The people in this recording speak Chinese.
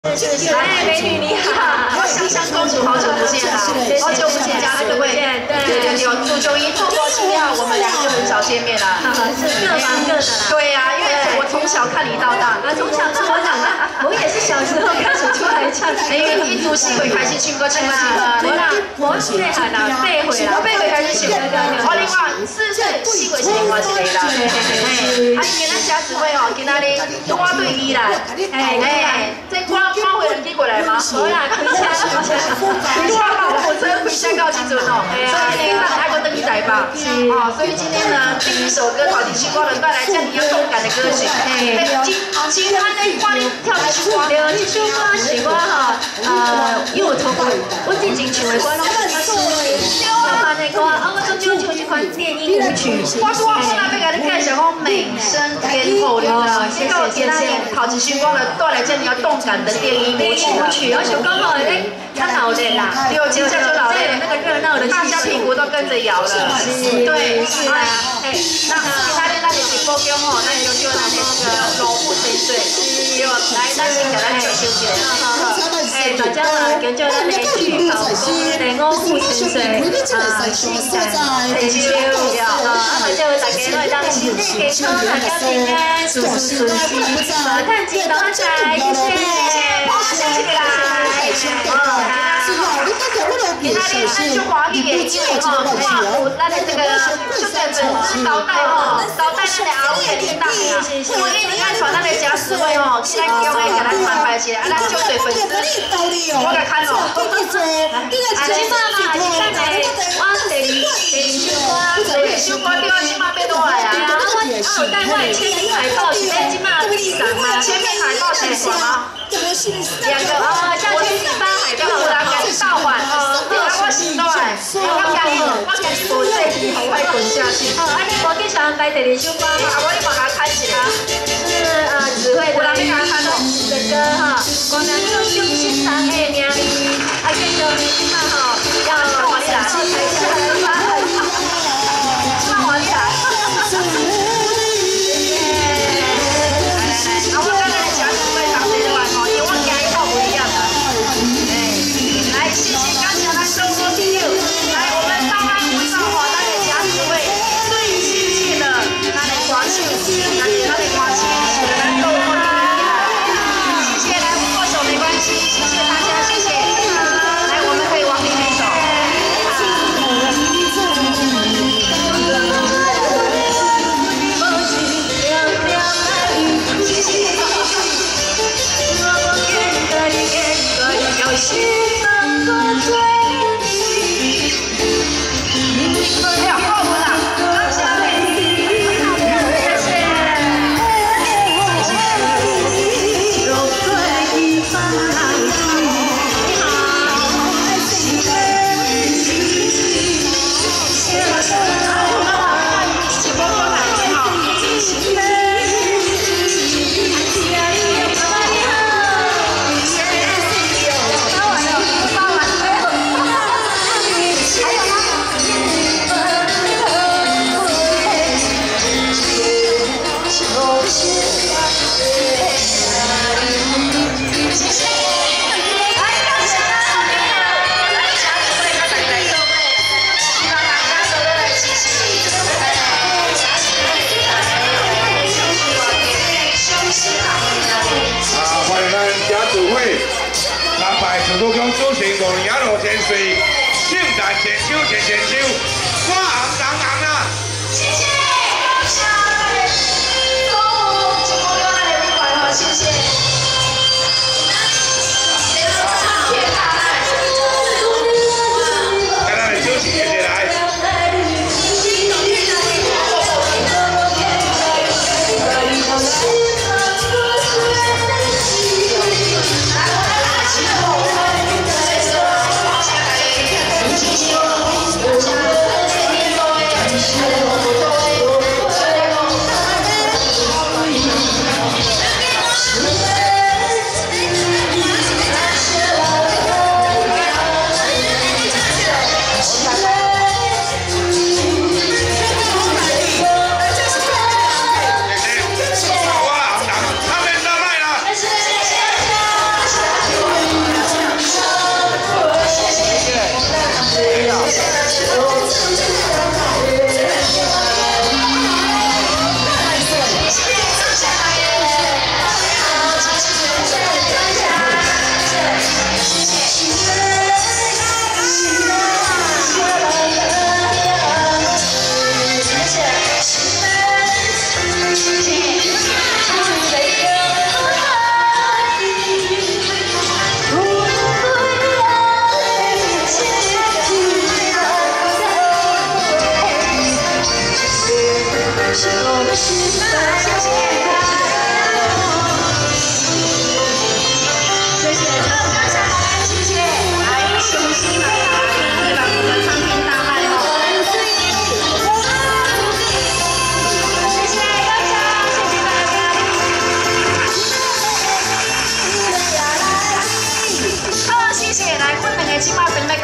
哎，美女你好，香香公主好久不见啦，好久不见，家各位，对，有九一错过纪念，我们俩就很少见面啦， 是各忙各的啦。对呀，因为我从小看你到大， 从小看我长大，我也是小时候开始出来唱。 哎，一组戏会开始唱歌，唱啦， 我细汉啦，背回啦， 背回开始唱。我另外4岁戏会是另外一个啦，哎，啊，今仔家姊妹哦，今仔日我对伊啦，哎，这我回人寄过来吗？ 无啦，开车。 我火车回香港去准哦，所以呢，爱国登记台吧。哦，所以今天呢，第一首歌陶笛星光人带来这样一样动感的歌曲。今晚的花里跳的星光， 对，这首歌是我因为我从我之前唱的歌拢是台湾的歌，我中间唱一款电音舞曲。 我那边给你介绍讲美声天后的，谢谢陶笛星光人带来这样一个动感的电音舞曲。 而且刚好他老了啦， 对，今天就老了， 那个热闹的， 大家屁股都跟着摇了。对，是啊。哎，那其他的那个直播间吼，那就咱的那个老妇神水，对，来，咱先给咱介绍一下。 哎，大家嘛，叫做咱的聚宝宫的老妇神水新感退休大家都会当新年健康，大家平安，事事顺心，趁钱发财，谢谢，谢谢啦。 今天咱就华丽的，因为吼，有咱的这个就在粉丝招待吼，招待咱的阿伟领导呀，我一定爱传咱的家姊妹吼，去咱中央给咱传牌起来，啊，咱就对粉丝，我来看咯。 啊，今嘛嘛，今咱来，我第二首歌对啊，今嘛变多来啊。 对啊，我有带我的签名海报，是在今嘛上吗？ 签名海报是什么？ 2个下去18海报， 有人给你倒换哦。我是倒来，我今日无这题，我爱滚下去。 啊，你无去上台第二首歌嘛？ 我你把它看起来。 是指挥的那个的歌哈，光良就用心唱的名字，啊，跟着今嘛吼，要到台下来发狠， 那我厉害。我刚才讲是为长辈的晚哦，因为我家一套不一样的。来，谢谢感谢咱收播第6，来我们上岸舞蹈华咱的家姊妹最亲切的咱的关心，咱的关心，咱都好厉害。谢谢来握手没关系，谢谢大家，谢谢。来，我们可以往里面走。 主讲主持5年路前水，圣诞前秋前秋，我红红红啊！ 谢谢，谢谢。 来来，休息一下来。 即马等来